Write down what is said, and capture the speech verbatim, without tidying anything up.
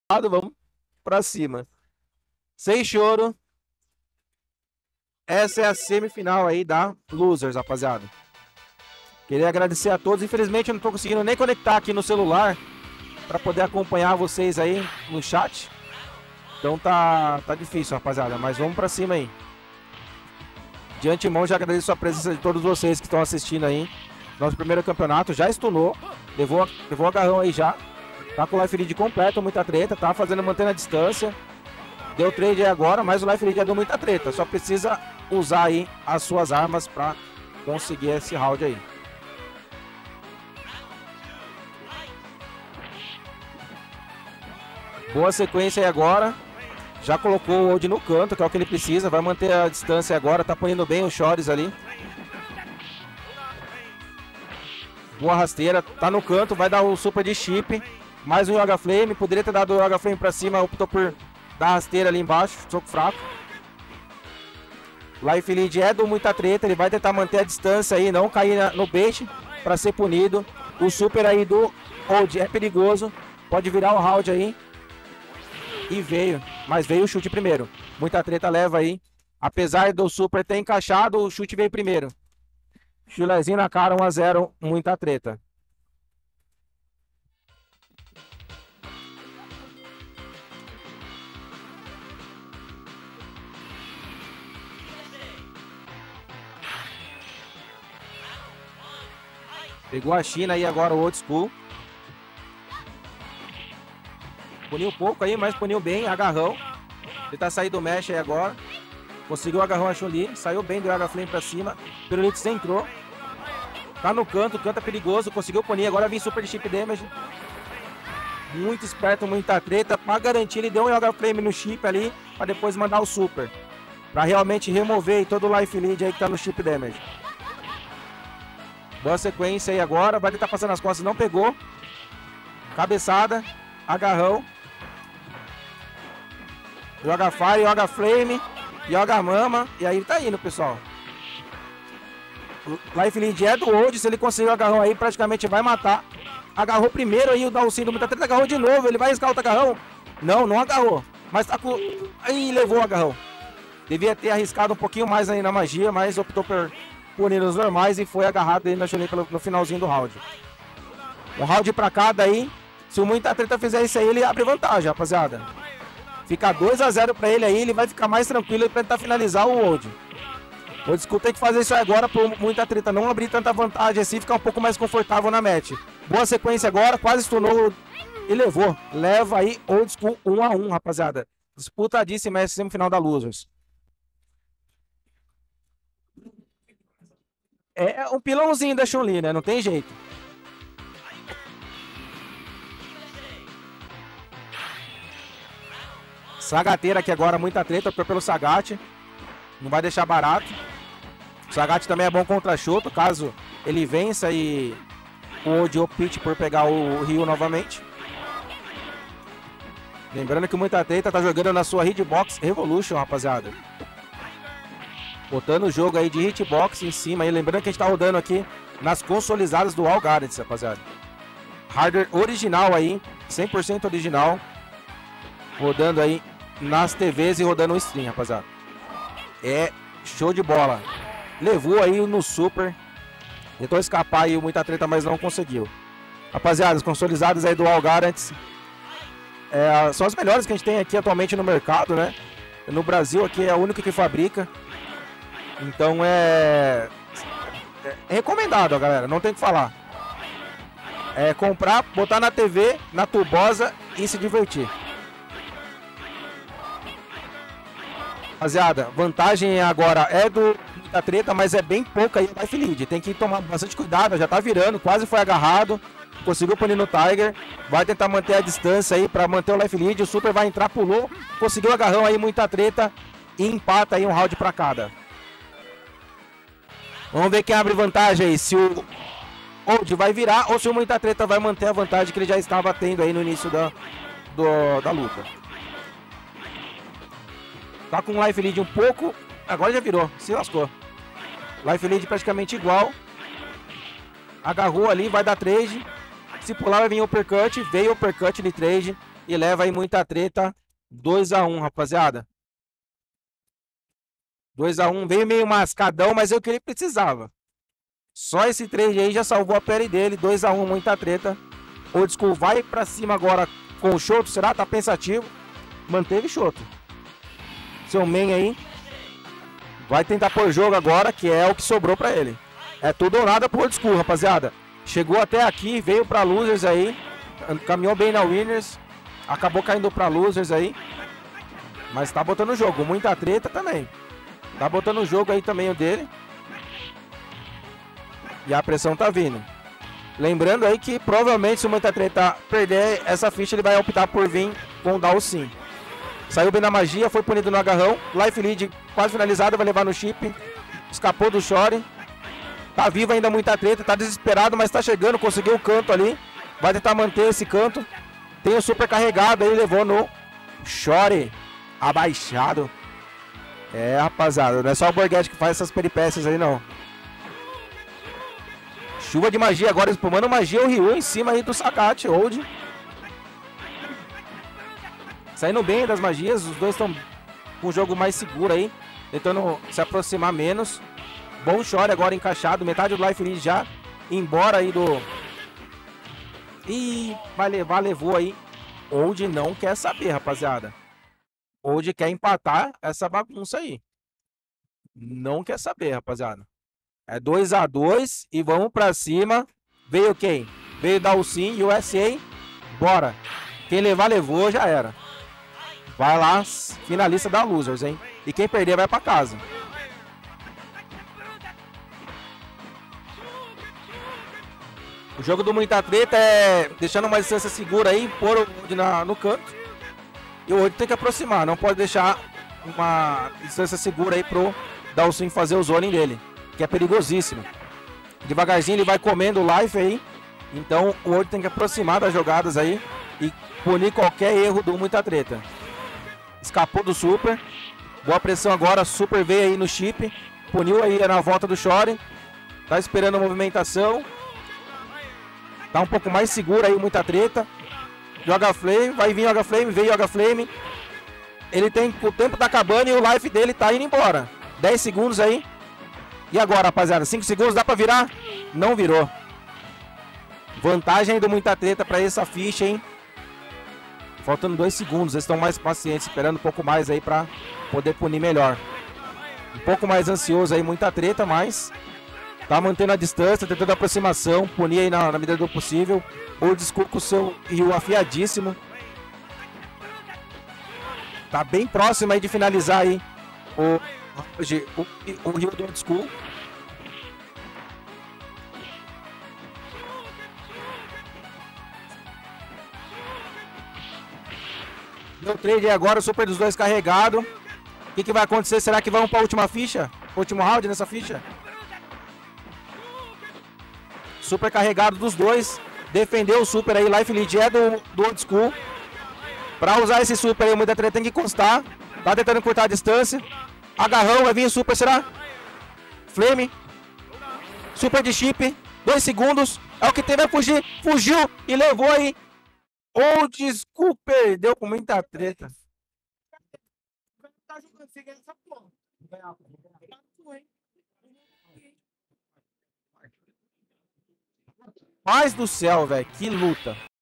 Vamos pra cima. Sem choro. Essa é a semifinal aí da Losers, rapaziada. Queria agradecer a todos. Infelizmente eu não tô conseguindo nem conectar aqui no celular para poder acompanhar vocês aí no chat. Então tá, tá difícil, rapaziada. Mas vamos pra cima aí. De antemão já agradeço a presença de todos vocês que estão assistindo aí. Nosso primeiro campeonato já stunou. Levou, levou o agarrão aí já. Tá com o life lead completo, muita treta. Tá fazendo, mantendo a distância. Deu trade aí agora, mas o life lead já deu muita treta. Só precisa usar aí as suas armas pra conseguir esse round aí. Boa sequência aí agora. Já colocou o Old no canto, que é o que ele precisa. Vai manter a distância agora. Tá punindo bem os Shores ali. Boa rasteira. Tá no canto. Vai dar o super de chip. Mais um Yoga Flame. Poderia ter dado o Yoga Flame pra cima. Optou por dar rasteira ali embaixo. Soco fraco. Life Lead é do muita treta. Ele vai tentar manter a distância aí. Não cair no bait pra ser punido. O super aí do Old é perigoso. Pode virar o round aí. E veio, mas veio o chute primeiro. Muita treta leva aí. Apesar do super ter encaixado, o chute veio primeiro. Chulezinho na cara, um a zero, muita treta. Pegou a China aí agora, o Old School. Puniu pouco aí, mas puniu bem, agarrão. Tentar sair do mesh aí agora. Conseguiu o agarrão, achou ali. Saiu bem do Yoga Flame pra cima. Pirulito entrou. Tá no canto, o canto é perigoso. Conseguiu punir, agora vem super de chip damage. Muito esperto, muita treta. Pra garantir, ele deu um Yoga Flame no chip ali. Pra depois mandar o super. Pra realmente remover todo o life lead aí que tá no chip damage. Boa sequência aí agora. Vai tentar passar nas costas, não pegou. Cabeçada. Agarrão. Yoga Fire, Yoga Flame, Yoga Mama. E aí tá indo, pessoal. Life Lead é do Old. Se ele conseguir o agarrão aí, praticamente vai matar. Agarrou primeiro aí o Dalcinho do muita treta. Agarrou de novo. Ele vai arriscar outro agarrão? Não, não agarrou. Mas tá com... Aí levou o agarrão. Devia ter arriscado um pouquinho mais aí na magia, mas optou por punir os normais e foi agarrado aí na Chun-Li no finalzinho do round. Um round pra cada aí. Se o muita treta fizer isso aí, ele abre vantagem, rapaziada. Fica dois a zero pra ele aí, ele vai ficar mais tranquilo pra tentar finalizar o Old. O Old School tem que fazer isso agora por muita treta não abrir tanta vantagem assim, ficar um pouco mais confortável na match. Boa sequência agora, quase stunou e levou. Leva aí Old School um a um, rapaziada. Disputadíssima essa semifinal da Losers. É um pilãozinho da Chun-Li, né? Não tem jeito. Sagateira aqui agora, muita treta pelo Sagat. Não vai deixar barato. O Sagat também é bom contra Shoto, caso ele vença e o Old opte por pegar o Ryu novamente. Lembrando que o muita treta tá jogando na sua Hitbox Revolution, rapaziada. Botando o jogo aí de Hitbox em cima. E lembrando que a gente tá rodando aqui nas consolidadas do All Gardens, rapaziada. Hardware original aí, cem por cento original. Rodando aí nas T Vs e rodando o stream, rapaziada. É show de bola. Levou aí no super. Tentou escapar aí muita treta, mas não conseguiu. Rapaziada, as consolidadas aí do All Gardens é, são as melhores que a gente tem aqui atualmente no mercado, né? No Brasil aqui é a única que fabrica. Então é, é recomendado, galera. Não tem o que falar. É comprar, botar na T V, na tubosa e se divertir. Rapaziada, vantagem agora é do da treta, mas é bem pouca aí o life lead. Tem que tomar bastante cuidado, já tá virando, quase foi agarrado. Conseguiu punir no Tiger. Vai tentar manter a distância aí pra manter o life lead. O super vai entrar, pulou. Conseguiu agarrão aí, muita treta. E empata aí um round pra cada. Vamos ver quem abre vantagem aí. Se o Old vai virar ou se o muita treta vai manter a vantagem que ele já estava tendo aí no início da, do, da luta. Tá com um life lead um pouco. Agora já virou, se lascou. Life lead praticamente igual. Agarrou ali, vai dar trade. Se pular vai vir o uppercut. Veio o uppercut de trade. e leva aí muita treta. dois a um, rapaziada. dois a um, veio meio mascadão, mas é o que ele precisava. Só esse trade aí já salvou a pele dele. dois a um, muita treta. Old School vai pra cima agora com o Shoto. Será? Tá pensativo. Manteve Shoto. Seu main aí. Vai tentar pôr jogo agora, que é o que sobrou pra ele. É tudo ou nada pro Old School, rapaziada. Chegou até aqui, veio pra Losers aí. Caminhou bem na Winners. Acabou caindo pra Losers aí. Mas tá botando jogo. Muita treta também. Tá botando o jogo aí também o dele. E a pressão tá vindo. Lembrando aí que provavelmente se o Muita Treta perder essa ficha, ele vai optar por vir com o Dalsin. Saiu bem na magia, foi punido no agarrão. Life lead quase finalizado, vai levar no chip. Escapou do Shore. Tá vivo ainda Muita Treta, tá desesperado, mas tá chegando, conseguiu o canto ali. Vai tentar manter esse canto. Tem o super carregado aí, levou no Shore. Abaixado. É, rapaziada, não é só o Borghetti que faz essas peripécias aí, não. Chuva de magia agora, espumando magia, o Ryu em cima aí do Sagat, Old. Saindo bem das magias, os dois estão com um jogo mais seguro aí, tentando se aproximar menos. Bom Shore agora encaixado, metade do Life Lead já embora aí do... Ih, vai levar, levou aí. Old não quer saber, rapaziada. Old quer empatar essa bagunça aí. Não quer saber, rapaziada. É dois a dois e vamos pra cima. Veio quem? Veio Dalsin, U S A. Bora. Quem levar, levou, já era. Vai lá, finalista da Losers, hein? E quem perder vai pra casa. O jogo do Muita Treta é deixando uma distância segura aí, pôr o Old na, no canto. E o Old tem que aproximar, não pode deixar uma distância segura aí pro Dalsin fazer o zoning dele, que é perigosíssimo. Devagarzinho ele vai comendo o life aí. Então o Old tem que aproximar das jogadas aí e punir qualquer erro do Muita Treta. Escapou do super. Boa pressão agora, super veio aí no chip. Puniu aí na volta do Shore. Tá esperando a movimentação. Tá um pouco mais seguro aí o Muita Treta. Joga Flame, vai vir Joga Flame, veio Joga Flame. Ele tem, o tempo tá acabando e o life dele tá indo embora. dez segundos aí. E agora, rapaziada, cinco segundos, dá pra virar? Não virou. Vantagem aí do Muita Treta pra essa ficha, hein? Faltando dois segundos, eles estão mais pacientes, esperando um pouco mais aí pra poder punir melhor. Um pouco mais ansioso aí, Muita Treta, mas tá mantendo a distância, tentando a aproximação, punir aí na, na medida do possível. Old School com o seu Ryu afiadíssimo. Tá bem próximo aí de finalizar aí o, o, o Ryu do Old School. Deu trade aí agora, o super dos dois carregado. O que, que vai acontecer? Será que vamos para a última ficha? Último round nessa ficha? Super carregado dos dois. Defendeu o super aí, Life Lead é do, do Old School. Pra usar esse super aí, Muita Treta tem que encostar. Tá tentando encurtar a distância. Agarrão, vai vir o super, será? Flame. Super de chip. Dois segundos. É o que tem, vai fugir. Fugiu e levou aí. Old School perdeu com Muita Treta. Paz do céu, velho. Que luta.